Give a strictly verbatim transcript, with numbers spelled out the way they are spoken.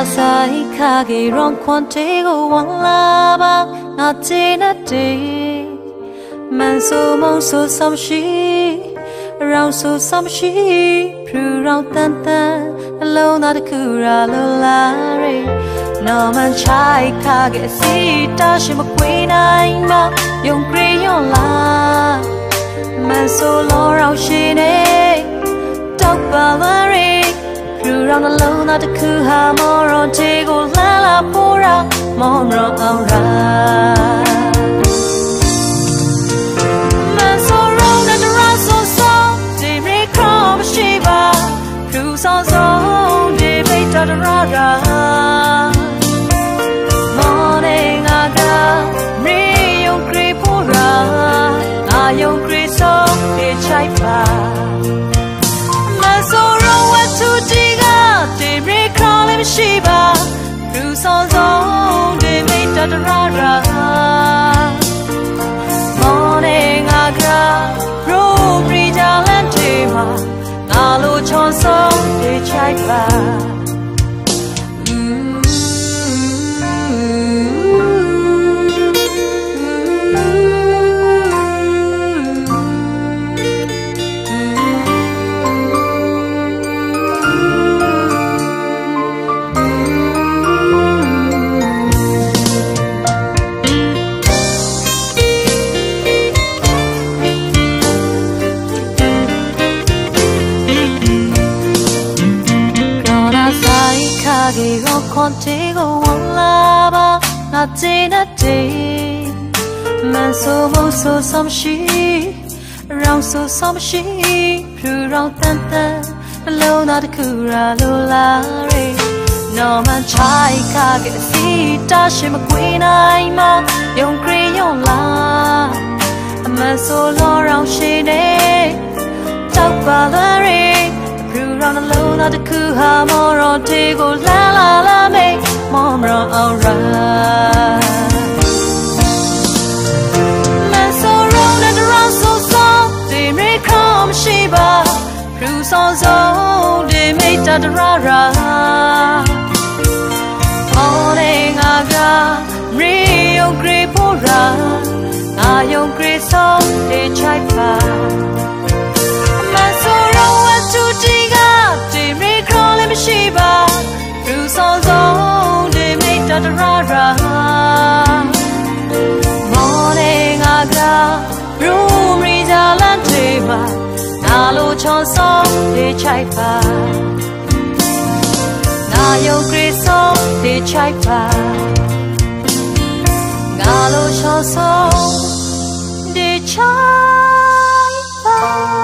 사이하게 런권되고 왕라바 나지나지 만소몽소 섬시 라우소 섬시 프루랑 딴딴 알로나드 쿠라룰라리 너만 차이하게 시다시 먹귀나잉마 용그리용라 만소로라우시네 떡발라리 프루랑 알로나드 쿠하모로 지고 랄라포라 몸로 아우라 Shiva, who's on song, debate at the rara. Morning, aga, me young cripura, I young criso, a chaipa. Masoro, what to diga, debate call him Shiva, who's on song, debate at the rara. Morning, aga, room, read our land, Alo chonso de chaipa Contigo one lava, not in a day. Man so most so some she, round so some she, pure round tanta, alone not a cura lolare. No man chai kage see, dashim a queen I'm a young crayon la. A man so long round she day, talk ballery. Run alone at the kuha moro tigo la la la me momro alright. Man so round and around so so they may come Shiva. Cruise on so they made that rara. Morning aga Rio Gripura I young Grace so they chaipa. Man so round to diga Shiva, through songs on they make that rara. Morning aga, room reads a lantema, Nalo chonso de chaipa. Na yo griso de chaipa. Nalo chonso de chaipa.